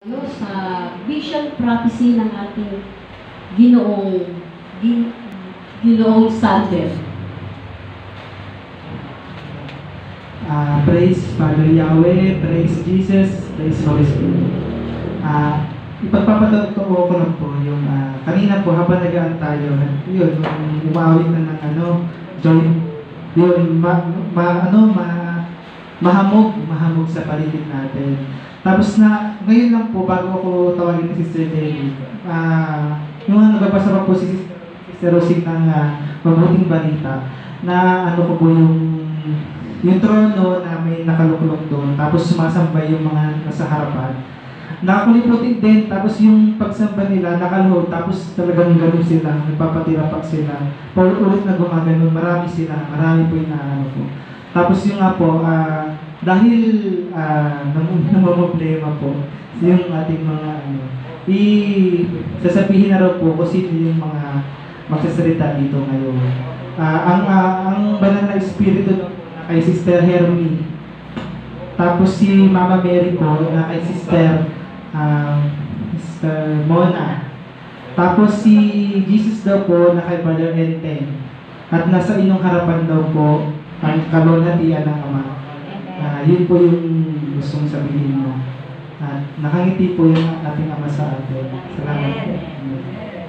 Sa vision prophecy ng ating Ginoong Ginoong Sander. Praise Father Yahweh, praise Jesus, praise Holy Spirit. Ipagpapatotoo ko lang po yung kanina po habang nagaan tayo, yun, umawit na ng joy, yun, mahamog sa paligid natin. Tapos ngayon lang po, bago ako tawagin ni Sister Jenny, yung nagbabasa pa po si Sister Rosing ng mabuting balita, na ko po yung trono na may nakaluklok doon, tapos sumasambay yung mga nasa harapan. Nakakuliputin din, tapos yung pagsamba nila, nakaluhod, tapos talagang gano'n sila, nagpapatirapak sila. Paulit na gumagano'n, marami po yung po. Tapos yung nga po, dahil namumblema po, yung ating mga sasabihin na raw po kung sino yung mga magsasalita dito ngayon. Ang banal na espiritu kay Sister Hermie. Tapos si Mama Mary po na kay Sister Mona. Tapos si Jesus daw po na kay Brother Enteng. At nasa inyong harapan daw po ang kalulhatian ng Ama. Yun po yung gustong sabihin mo. At nakangiti po yung ating Ama sa atin. Salamat po.